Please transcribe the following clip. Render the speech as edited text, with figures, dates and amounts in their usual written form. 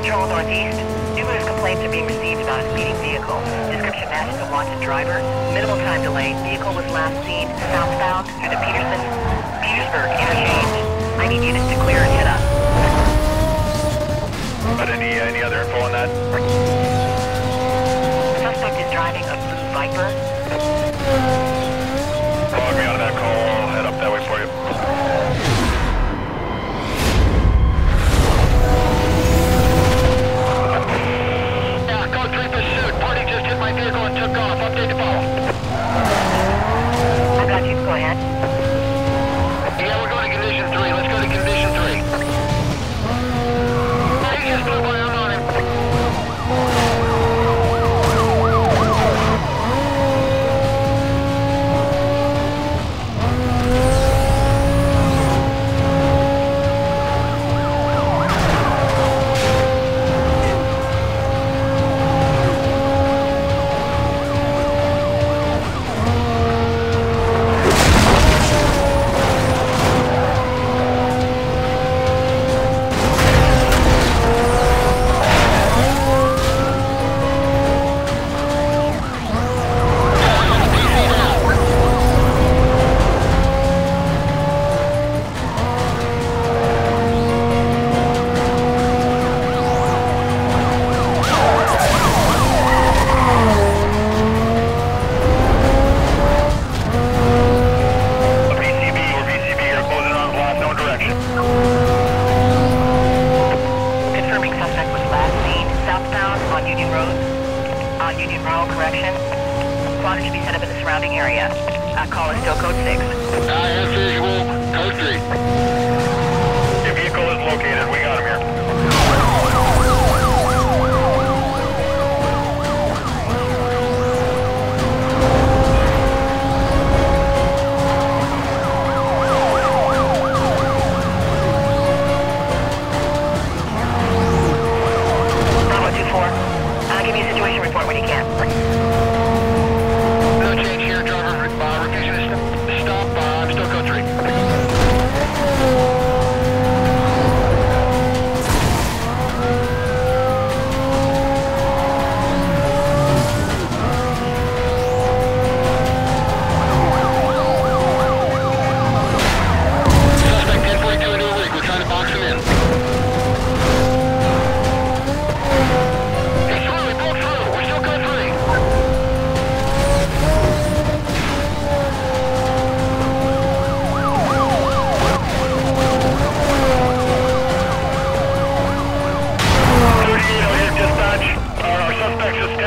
Patrol northeast. Numerous complaints are being received about a speeding vehicle. Description matches the wanted driver. Minimal time delay. Vehicle was last seen southbound through the Petersburg interchange. I need units to clear and head up. But any other info on that? Suspect is driving a blue Viper. Log me out of that call. I'll head up that way for you. Yeah, code 3 pursuit. Party just hit my vehicle and took off. Update to follow. I got you. Go ahead. Yeah, we're going to condition 3. Let's go to condition 3. He just blew by. I'm on him. Suspects